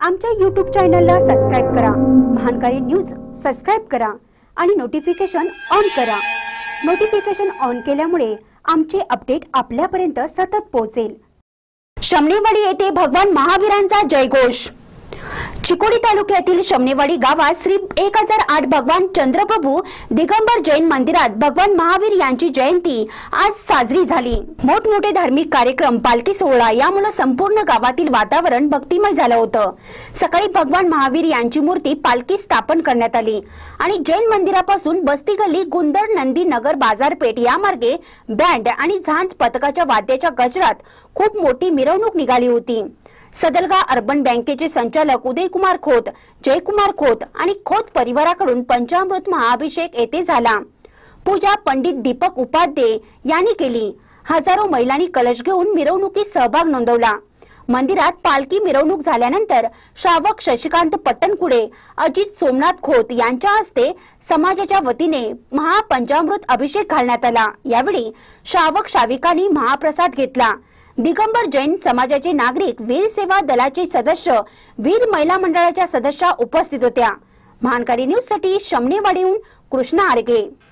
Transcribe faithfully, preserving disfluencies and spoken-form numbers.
आमच्या यूट्यूब चॅनलला सबस्क्राइब करा, महानकारी न्यूज सबस्क्राइब करा आणि नोटिफिकेशन ऑन करा। नोटिफिकेशन ऑन केल्यामुळे आमचे अपडेट आपल्यापर्यंत सतत पोहोचेल। शमनेवाडी येथे भगवान महावीरांचा जयघोष। चिकोडी तालुक्यातील शमनेवाडी गावात श्री एक हजार आठ भगवान चंद्रप्रभू दिगंबर जैन मंदिरात भगवान महावीर यांची जयंती आज साजरी झाली। मोठमोठे धार्मिक कार्यक्रम, पालखी सोहळा यामुळे संपूर्ण गावातील वातावरण भक्तिमय झालं होतं। सकाळी भगवान महावीर यांची मूर्ती पालखी स्थापन करण्यात आली आणि जैन मंदिरापासून बस्ती गल्ली, गुंदर, नंदी नगर, बाजारपेठ या मार्गे बँड आणि झांज पथकाच्या वाद्याच्या गजरात खूप मोठी मिरवणूक निघाली होती। सदलगा अर्बन बँकेचे संचालक उदय कुमार खोत, जयकुमार खोत आणि खोत परिवाराकडून पंचामृत महाअभिषेक येथे झाला। पूजा पंडित दीपक उपाध्ये यांनी केली। हजारो महिलांनी कलश घेऊन मिरवणुकीत सहभाग नोंदवला। मंदिरात पालखी मिरवणूक झाल्यानंतर श्रावक शशिकांत पट्टणकुडे, अजित सोमनाथ खोत यांच्या हस्ते समाजाच्या वतीने महापंचामृत अभिषेक घालण्यात आला। यावेळी श्रावक श्राविकांनी महाप्रसाद घेतला। दिगंबर जैन समाजाचे नागरिक, वीर सेवा दलाचे सदस्य, वीर महिला मंडळाच्या सदस्या उपस्थित होत्या। महानकारी न्यूज साठी शमनेवाडीहून कृष्णा आरगे।